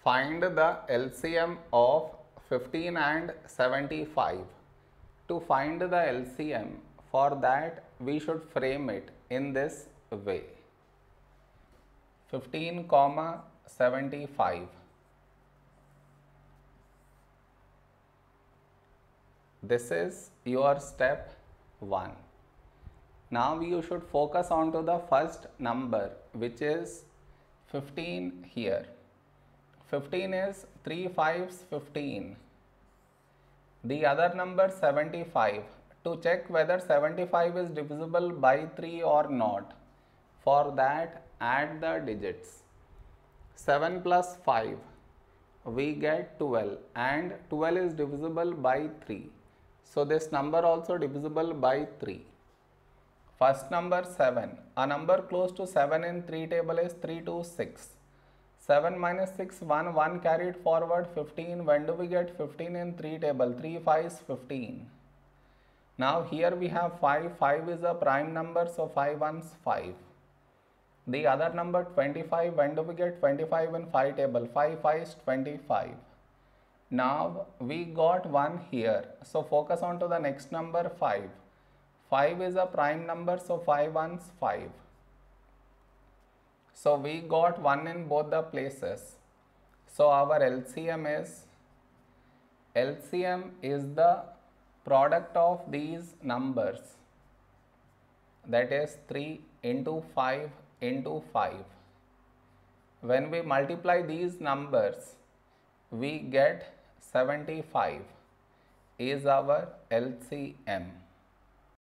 Find the LCM of 15 and 75. To find the LCM, for that we should frame it in this way. 15, 75. This is your step 1. Now you should focus on to the first number, which is 15 here. 15 is 3 5s 15. The other number 75. To check whether 75 is divisible by 3 or not, for that add the digits. 7 plus 5, we get 12, and 12 is divisible by 3. So this number also divisible by 3. First number 7. A number close to 7 in 3 table is 3 to 6. 7 minus 6, 1, 1 carried forward 15. When do we get 15 in 3 table? 3 5s 15. Now here we have 5. 5 is a prime number, so 5 ones 5. The other number 25. When do we get 25 in 5 table? 5 5s 25. Now we got 1 here, so focus on to the next number 5. 5 is a prime number, so 5 ones 5. So we got 1 in both the places. So our LCM is the product of these numbers, that is 3 into 5 into 5. When we multiply these numbers, we get 75 is our LCM.